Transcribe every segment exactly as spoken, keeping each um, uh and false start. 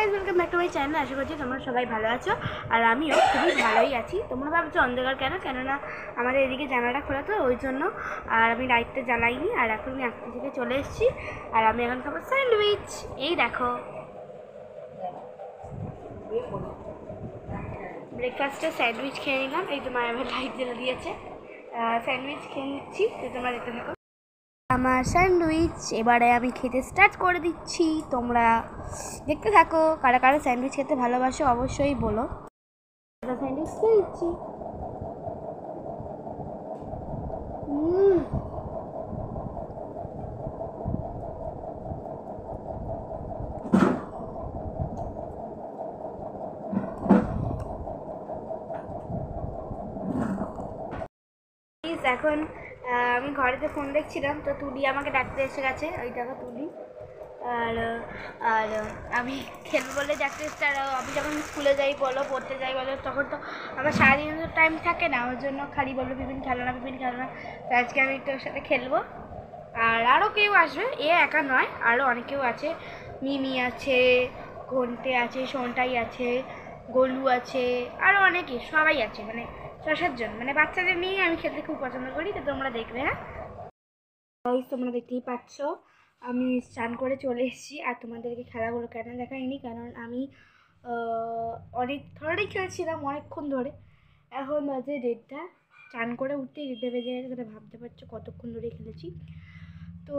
Guys, welcome back to my channel. আশা করছি তোমরা সবাই ভালো আছো আর আমিও খুবই ভালোই আছি। তোমরা ভাবছো অন্ধকার কেন, কেননা আমাদের এদিকে জানালাটা খোলা তো ওই জন্য। আর আমি লাইটটা জ্বালাইনি আর এখন আমি আজকে থেকে চলে এসেছি। আর আমি এখন খাবো স্যান্ডউইচ। এই দেখো, ব্রেকফাস্টে স্যান্ডউইচ খেয়ে নিলাম। এই তো মায়ের আবার লাইট জ্বালা দিয়েছে। স্যান্ডউইচ খেয়ে নিচ্ছি, তো তোমরা দেখতে থাকো আমার স্যান্ডউইচ। এবারে আমি খেতে স্টার্ট করে দিচ্ছি, তোমরা দেখতে থাকো। কারা কারা স্যান্ডউইচ খেতে ভালোবাসো অবশ্যই বলো। স্যান্ডউইচ খেয়ে দিচ্ছি। হুম এখন আমি ঘরেতে ফোন দেখছিলাম, তো তুলি আমাকে ডাকতে এসে গেছে। ওই দেখো তুলি। আর আর আমি খেলবো বলে ডাকতে এসছে। আর আমি যখন স্কুলে যাই বলো, পড়তে যাই বলো, তখন তো আমার সারাদিন তো টাইম থাকে না, ওর জন্য খালি বলবো বিভিন্ন খেলো না বিভিন্ন খেলো না। তো আজকে আমি একটু ওর সাথে খেলবো। আর আরও কেউ আসবে, এ একা নয়, আরও অনেক কেউ আছে। মিমি আছে, ঘন্টে আছে, সোনটাই আছে, গোলু আছে, আরও অনেকে, সবাই আছে, মানে ছ সাতজন, মানে বাচ্চাদের নিয়ে আমি খেলতে খুব পছন্দ করি। তো তোমরা দেখবে। হ্যাঁ, তোমরা দেখতেই পাচ্ছ আমি স্নান করে চলে এসেছি। আর তোমাদেরকে খেলাগুলো কেন দেখাইনি, কারণ আমি অনেক ধরনেরই খেলছিলাম অনেকক্ষণ ধরে। এখন বাজে দেড়টা, স্নান করে উঠতেই দেড়টা বেজে গেছে, সেটা ভাবতে পারছো কতক্ষণ ধরে খেলেছি। তো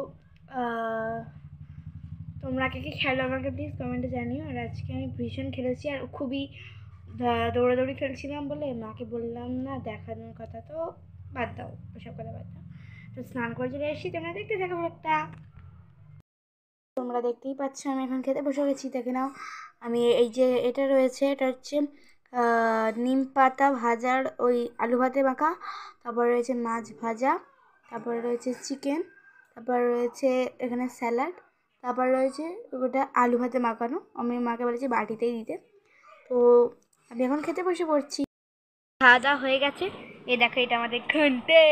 তোমরা কে কে খেলো আমাকে প্লিজ কমেন্টে জানিও। আর আজকে আমি ভীষণ খেলেছি আর খুবই দৌড়াদৌড়ি খেলছিলাম বলে মাকে বললাম না দেখানোর কথা, তো বাদ দাও, ওসব কথা বাদ দাও। তো স্নান করে চলে এসেছি, তোমরা দেখতে থাকো একটা। তোমরা দেখতেই পাচ্ছ আমি এখন খেতে বসে গেছি। দেখে নাও, আমি এই যে এটা রয়েছে, এটা হচ্ছে নিম পাতা ভাজার ওই আলু ভাতে মাখা, তারপর রয়েছে মাছ ভাজা, তারপরে রয়েছে চিকেন, তারপর রয়েছে এখানে স্যালাড, তারপর রয়েছে ওটা আলু ভাতে মাখানো। আমি মাকে বলেছি বাটিতেই দিতে। তো আমি এখন খেতে বসে পড়ছি। খাওয়া দাওয়া হয়ে গেছে। এই দেখো, এটা আমাদের ঘন্টে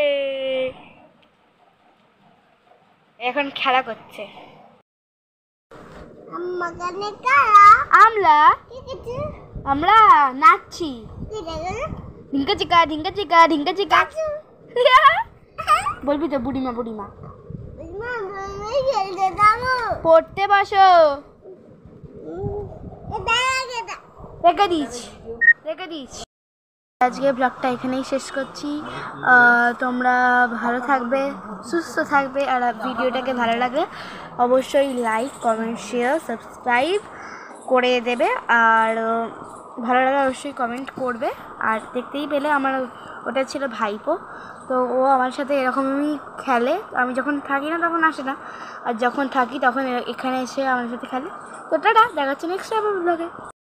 এখন খেলা করছে। আমরা আমরা নাচছি, ঢিঙ্কা চিকা ঢিঙ্কা চিকা ঢিঙ্কা চিকা। বলবি তো বুড়িমা বুড়িমা পড়তে বসো। রেখে দিয়েছি রেখে দিয়েছি আজকে ব্লগটা এখানেই শেষ করছি। তোমরা ভালো থাকবে, সুস্থ থাকবে। আর ভিডিওটাকে ভালো লাগলে অবশ্যই লাইক কমেন্ট শেয়ার সাবস্ক্রাইব করে দেবে। আর ভালো লাগলে অবশ্যই কমেন্ট করবে। আর দেখতেই পেলে আমার ওটা ছিল ভাইপো, তো ও আমার সাথে এরকমই খেলে। আমি যখন থাকি না তখন আসে না, আর যখন থাকি তখন এখানে এসে আমার সাথে খেলে। তো টাটা, দেখা হচ্ছে নেক্সট ব্লগে।